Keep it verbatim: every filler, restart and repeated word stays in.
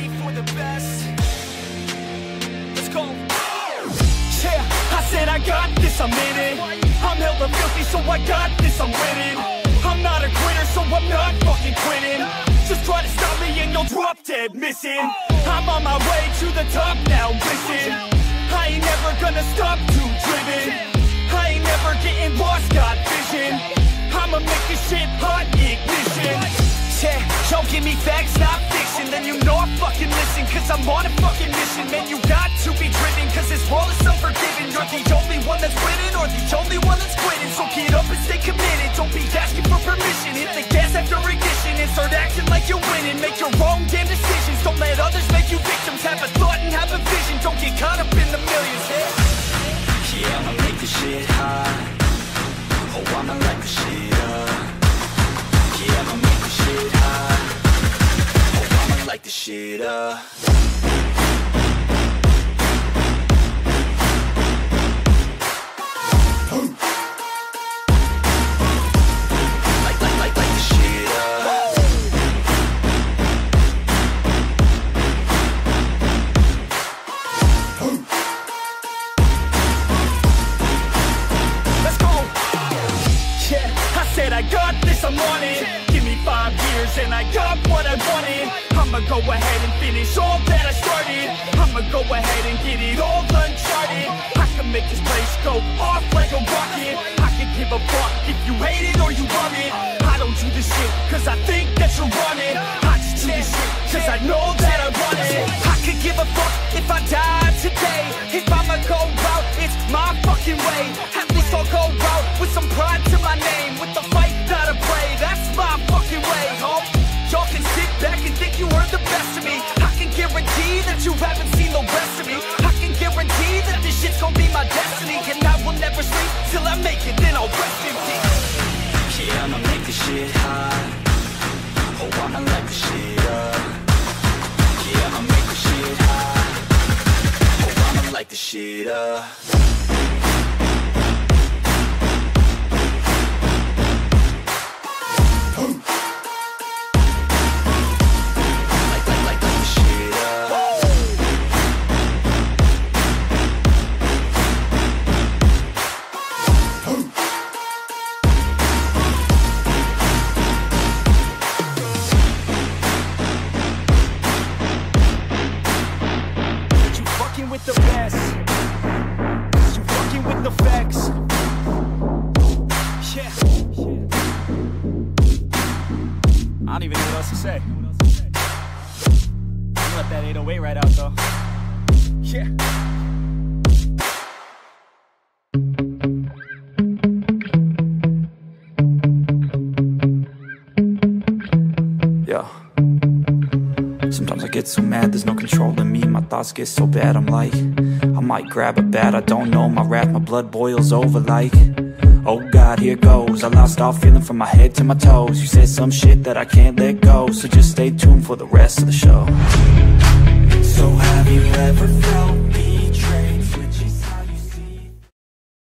ready for the best. Let's go. Yeah, I said I got this, I'm in it. I'm hella filthy, so I got this, I'm winning. I'm not a quitter, so I'm not fucking quitting. Just try to stop me and you'll drop dead missing. I'm on my way to the top now, listen. I ain't never gonna stop, too driven. I ain't never getting lost, got vision. I'ma make this shit hot, ignition. Yeah, don't give me facts, not fiction. Then you know I fucking listen, cause I'm on a fucking mission. Man, you got to be driven, cause this world is unforgiving. You're the only one that's winning, or the only one that's quitting. So get up and stay committed, don't be asking for permission. Hit the gas after ignition and start acting like you're winning. Make your own damn decisions, don't let others make you victims. Have a thought and have a vision, don't get caught up in the millions. Yeah, yeah, I'ma make this shit hot. Oh, I'ma light the shit up. Yeah, I'ma make this shit hot. Oh, I'ma light the shit up. I got this, I'm on it. Give me five years and I got what I wanted. I'ma go ahead and finish all that I started. I'ma go ahead and get it all uncharted. I can make this place go off like a rocket. I can give a fuck if you hate it or you love it. I don't do this shit cause I think that you want it. I just do this shit cause I know that I want it. I could give a fuck if I die today. If I'ma go out, it's my fucking way. At least I'll go out with some pride to my name. With the fight that I play, that's my fucking way, home. Y'all can sit back and think you heard the best of me. I can guarantee that you haven't seen the rest of me. I can guarantee that this shit's gonna be my destiny. And I will never sleep till I make it, then I'll rest in peace. Yeah, I'ma make this shit hot. Oh, I'ma light the shit up. Yeah, I'ma make this shit hot. Oh, I'ma light the shit up. With the best, you fucking with the facts. Yeah, I don't even know what else to say. I'm gonna let that eight oh eight right out though. Yeah. Yeah. Sometimes I get so mad, there's no controlling me. My thoughts get so bad, I'm like, I might grab a bat, I don't know. My wrath, my blood boils over like, oh God, here goes. I lost all feeling from my head to my toes. You said some shit that I can't let go, so just stay tuned for the rest of the show.